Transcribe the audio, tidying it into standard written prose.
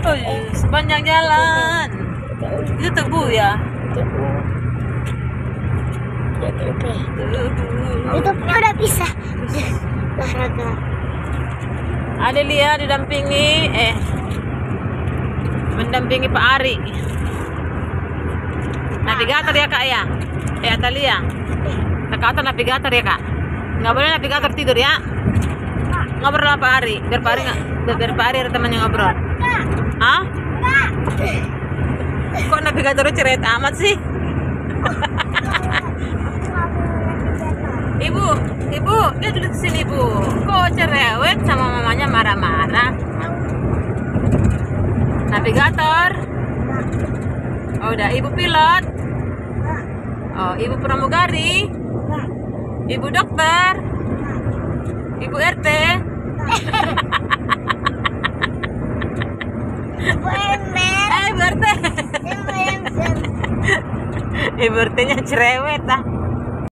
Oh, sepanjang jalan. Itu tebu ya? Tebu. Ya tebu. YouTube-nya udah bisa. Olahraga. Adelia mendampingi Pak Ari. Navigator ya kak ya? Atalia. Kata navigator ya kak? Nggak boleh navigator tidur ya? Ngobrol sama Pak Ari. Biar Pak Ari ada teman yang ngobrol. Hah? Kok navigatornya cerewet amat sih? Ibu, dia duduk sini bu. Kok cerewet sama mamanya marah-marah? Navigator. Oh, udah. Ibu pilot. Oh, ibu pramugari. Ibu dokter. Ibu RT. Ibu ember. Ibu RT. Ibu RT-nya cerewet ah.